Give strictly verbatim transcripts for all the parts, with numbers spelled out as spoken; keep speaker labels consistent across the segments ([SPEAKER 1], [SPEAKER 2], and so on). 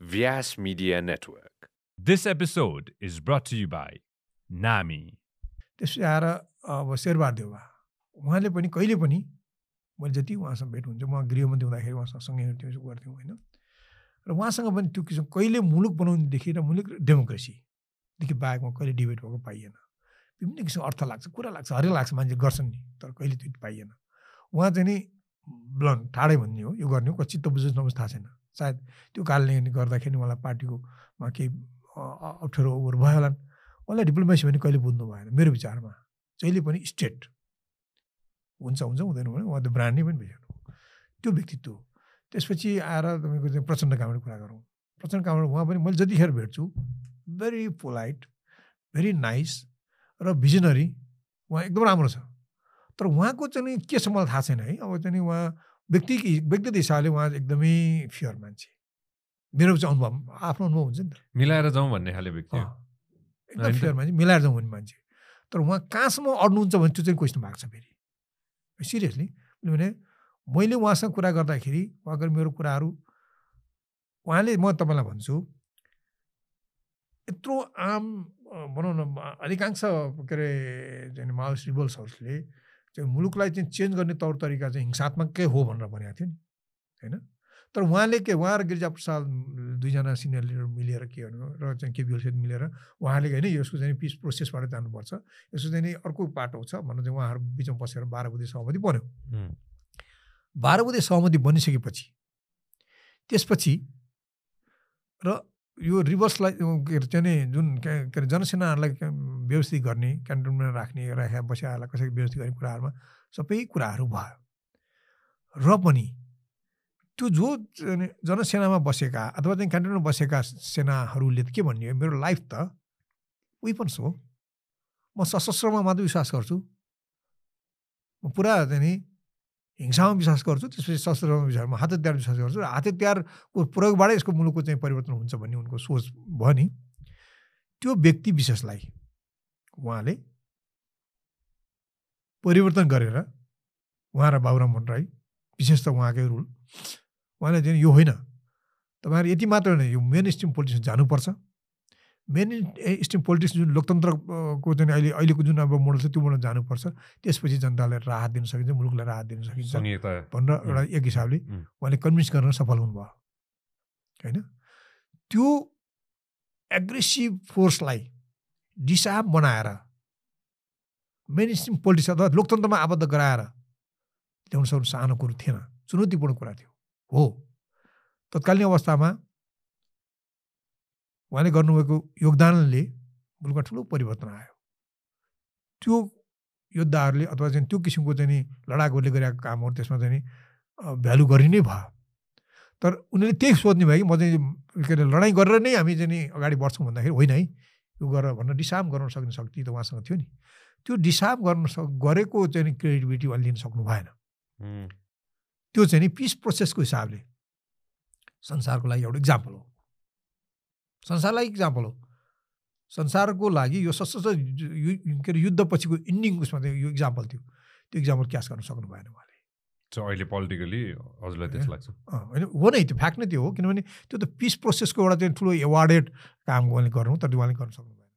[SPEAKER 1] Vyas Media Network.
[SPEAKER 2] This episode is brought to you by Nami.
[SPEAKER 3] त्यसपछि आएर अब शेरबहादुर देउवा उहाँले पनि कहिले पनि मैले जति उहाँसँग भेट हुन्छ म गृहमन्त्री हुँदाखेरि उहाँसँग सँगै हिँड्थ्यौँ गर्थ्यौँ होइन र उहाँसँग पनि त्यो किसिम कहिले मुलुक बनाउनेदेखि र मुलुक डेमोक्रेसीदेखि बाहेकमा कहिले डिबेट भएको पाइएन विभिन्न किसिमको अर्थ लाग्छ कुरा लाग्छ हरेक लाग्छ मान्छे गर्छन् नि तर कहिले त्यो पाइएन उहाँ चाहिँ नि ब्लन्ट ठाडै भन्ने हो यो गर्ने हो चित्त बुझोस् नबुझोस् थाहा छैन सायद त्यो कारणले गर्दाखेरि मलाई पार्टीकोमा केही अप्ठ्यारो ओभर भयो होला उहाँलाई डिप्लोमेसी भने कहिले बुझ्नु भएन मेरो विचारमा जहिले पनि स्टेट हुन्छ हुन्छ हुँदैन भने उहाँ त ब्रान्ड नै पनि भेट्नु त्यो व्यक्तित्व त्यसपछि आएर तपाईँको चाहिँ प्रचण्ड कामको कुरा गरौँ प्रचण्ड कामको उहाँ पनि मैले जतिखेर भेट्छु भेरी पोलाइट भेरी नाइस र भिजनरी उहाँ एकदम राम्रो छ तर उहाँको चाहिँ के छ मलाई थाहा छैन है अब चाहिँ उहाँ व्यक्ति व्यक्तिगत हिसाबले उहाँ एकदमै फियर मान्छे मेरो चाहिँ अनुभव आफ्नो अनुभव हुन्छ नि त
[SPEAKER 2] मिलाएर जाउँ भन्ने खाले व्यक्ति
[SPEAKER 3] एकदम फियर मान्छे मिलाएर जाउँ भन्ने मान्छे तर उहाँ कहाँसम्म अड्नुहुन्छ भने त्यो चाहिँ क्वेसन भएको छ फेरि सिरियसली किनभने मैले उहाँसँग कुरा गर्दाखेरि उहाँको मेरो कुराहरू उहाँले म तपाईँलाई भन्छु यत्रो आम भनौँ न अधिकांश के अरे माओइस्ट रिबल्सहरूले चाहिँ मुलुकलाई चाहिँ चेन्ज गर्ने तौर तरिका चाहिँ हिंसात्मकै हो भनेर भनेको थियो नि होइन तर उहाँले के उहाँ र गिरिजाप्रसाद दुईजना सिनियर लिडर मिलेर के गर्नु र चाहिँ केपिएलसित मिलेर उहाँले होइन यसको चाहिँ पिस प्रोसेसबाट जानुपर्छ यसको चाहिँ अर्को पाटो छ भनेर चाहिँ उहाँहरू बिचमा बसेर बाह्र बुधे सहमति बन्यो बाह्र बुधे सहमति बनिसकेपछि त्यसपछि र यो रिभर्सलाई के अरे चाहिँ जुन के अरे जनसेनाहरूलाई व्यवस्थित गर्ने क्यान्टोनमेन्टमा राख्ने राखेर बसिआहरूलाई कसरी व्यवस्थित गर्ने कुराहरूमा सबै कुराहरू भयो र पनि त्यो जो जनसेनामा बसेका अथवा चाहिँ क्यान्टोनमा बसेका सेनाहरूले के भन्ने मेरो लाइफ त वेपन्स हो म सशस्त्रमा मात्रै विश्वास गर्छु म पुरा चाहिँ नि हिंसामा विश्वास गर्छु त्यसपछि सशस्त्रमा विश्वास म हात हतियार विश्वास गर्छु र हात हतियारको प्रयोगबाटै यसको मुलुकको चाहिँ परिवर्तन हुन्छ भन्ने उनको सोच भयो नि त्यो व्यक्ति विशेषलाई उहाँले परिवर्तन गरेर उहाँ र बाबुराम भट्टराई विशेष त उहाँकै रुल उहाँले चाहिँ यो होइन तपाईँहरू यति मात्र होइन यो मेन स्ट्रिम पोलिटिक्स जानुपर्छ मेन स्ट्रिम पोलिटिक्स जुन लोकतन्त्रको चाहिँ अहिले अहिलेको जुन अब मोडल छ त्यो मोडल जानुपर्छ त्यसपछि जनतालाई राहत दिन सकिन्छ मुलुकलाई राहत दिन सकिन्छ भनेर एउटा एक हिसाबले उहाँले कन्भिन्स गर्न सफल हुनुभयो होइन त्यो एग्रेसिभ फोर्सलाई दिशा बनाएर मेन स्ट्रिम पोलिटिक्स अथवा लोकतन्त्रमा आबद्ध गराएर ल्याउन सक्नु सानो कुरो थिएन चुनौतीपूर्ण कुरा थियो हो तत्कालीन अवस्थामा उहाँले गर्नुभएको योगदानले मुलुकमा ठुलो परिवर्तन आयो त्यो योद्धाहरूले अथवा चाहिँ त्यो किसिमको चाहिँ नि लडाकुहरूले गरेका कामहरू त्यसमा चाहिँ नि भ्यालु गरि नै भयो तर उनीहरूले त्यही सोध्ने भयो कि म चाहिँ के अरे लडाइँ गरेर नै हामी चाहिँ नि अगाडि बढ्छौँ भन्दाखेरि होइन है यो गरेर भनेर डिसाम गर्न सक्ने शक्ति त उहाँसँग थियो नि त्यो डिसाम गर्न सक गरेको चाहिँ नि क्रेडिबिलिटी उहाँले लिन सक्नु भएन त्यो चाहिँ नि पिस प्रोसेसको हिसाबले संसारको लागि एउटा इक्जाम्पल हो संसारलाई इक्जाम्पल हो संसारको लागि यो सशस्त्र के अरे युद्ध पछिको इन्डिङ उसमा चाहिँ यो इक्जाम्पल थियो त्यो इक्जाम्पल क्यास गर्न सक्नु भएन उहाँले
[SPEAKER 2] अहिले पोलिटिकली हजुरलाई त्यस्तो लाग्छ
[SPEAKER 3] होइन हो नै त्यो फ्याक्ट नै त्यो हो किनभने त्यो त पिस प्रोसेसको एउटा चाहिँ ठुलो एवार्डेड काम उहाँले गर्नु तर उहाँले गर्न सक्नु भएन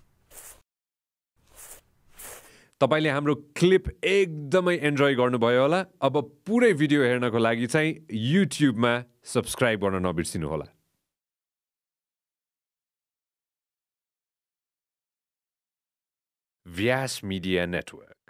[SPEAKER 1] तपाईले हाम्रो क्लिप एकदमै एन्जोय गर्नुभयो होला अब पुरै भिडियो हेर्नको लागि चाहिँ युट्युबमा सब्स्क्राइब गर्न नबिर्सिनु होला Vyas Media Network.